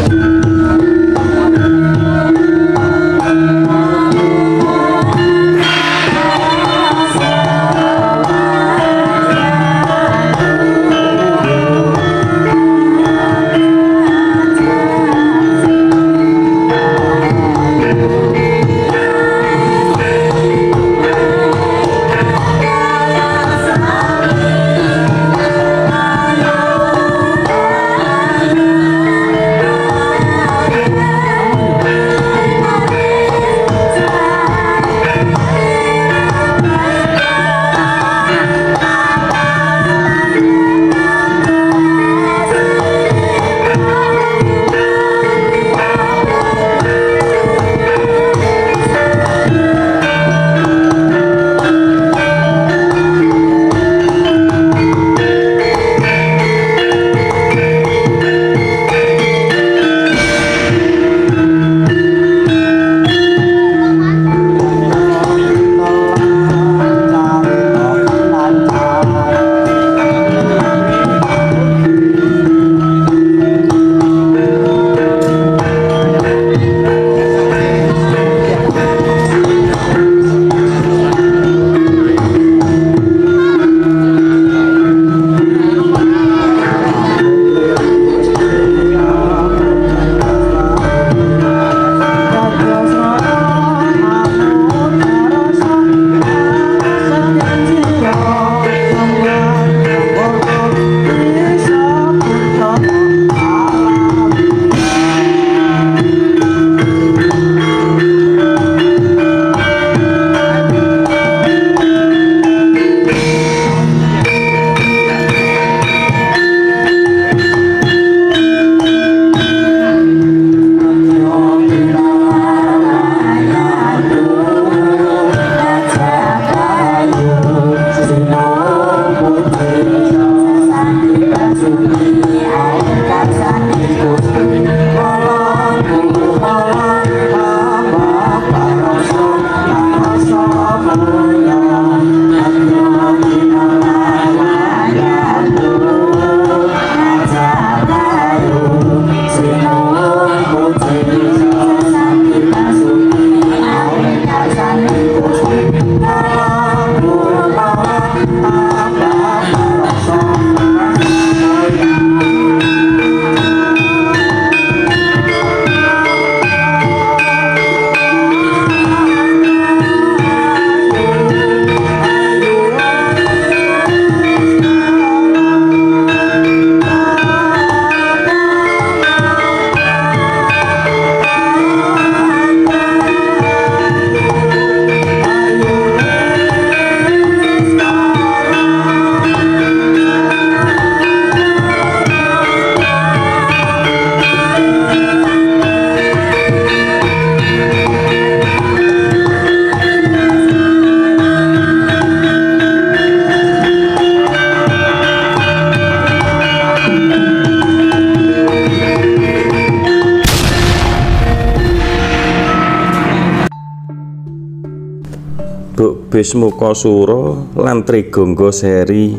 Buk Bismukasura lan Trigangga seri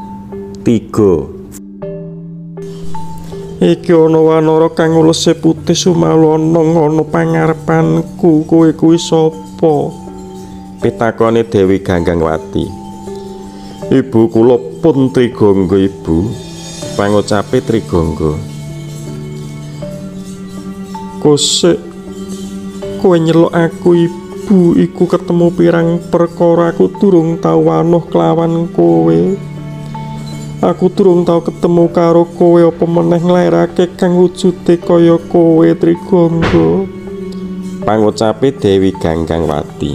3. Iki ana wanara kang ulese putih sumalonong ana pangarepanku, kowe kuwi sapa? Pitakone Dewi Ganggangwati. Ibu kula pun Trigangga, Ibu. Pangucape Trigangga. Kosek kowe nyeluk aku, Ibu, iku ketemu pirang perkara aku durung tau wanuh kelawan kowe. Aku durung tau ketemu karo kowe apa meneh nglairake kang wujude kaya kowe, Trigangga. Pangucape Dewi Ganggangwati.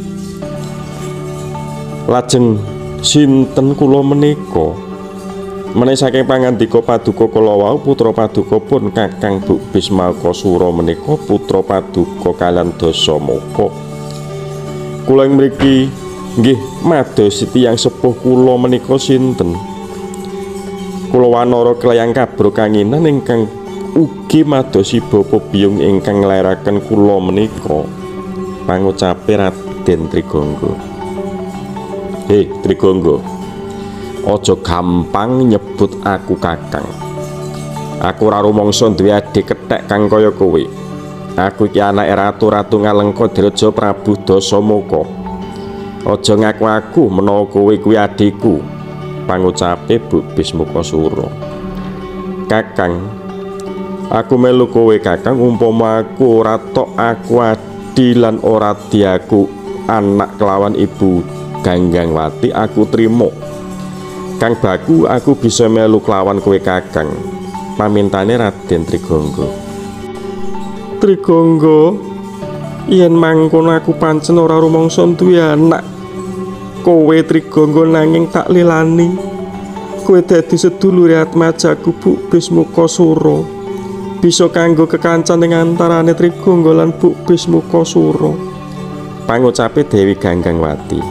Lajeng sinten kula menika? Menawi saking pangandika Paduka kala wau putra Paduka pun Kakang Buk Bismukasura menika putra Paduka kaliyan Dasamuka. Kula ing mriki nggih madosi tiyang sepuh kula menika sinten? Kula wanara klayang Kabrokanginan ingkang ugi madosi bapa biyung ingkang nglairaken kula menika. Pangucape Raden Trigangga. Hei Trigangga, aja gampang nyebut aku Kakang. Aku ora rumangsa duwe adik kethek kang kaya kowe. Aku iki anake ratu-ratu Ngalengka Diraja Prabu Dasamuka. Aja ngaku aku menawa kowe kuwi adikku, pangucape Bu Bismukasura. Kakang, aku melu kowe Kakang umpama aku ora tok aku adi lan ora diaku anak kelawan Ibu Ganggangwati aku trima. Kang Baku aku bisa melu kelawan kowe Kakang. Pamintane Raden Trigangga. Trigangga, yen mangkono aku pancen ora rumangsa duwe anak. Kowe Trigangga nanging tak lilani. Kowe dadi sedulure atmajaku Bu Bismukasura. Bisa kanggo kekancan ing antarané Trigangga lan Bu Bismukasura. Pangucape Dewi Ganggangwati.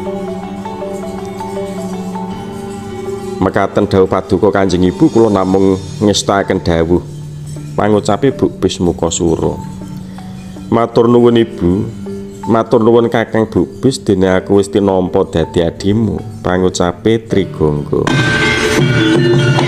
Mekaten dawuh paduka Kanjeng Ibu kula namung ngestakaken dawuh. Pangucape Bu Bismukasura. Matur nuwun Ibu. Matur nuwun Kakang Bubis dene aku wis tinampa dadi adimu. Pangucape Trigangga.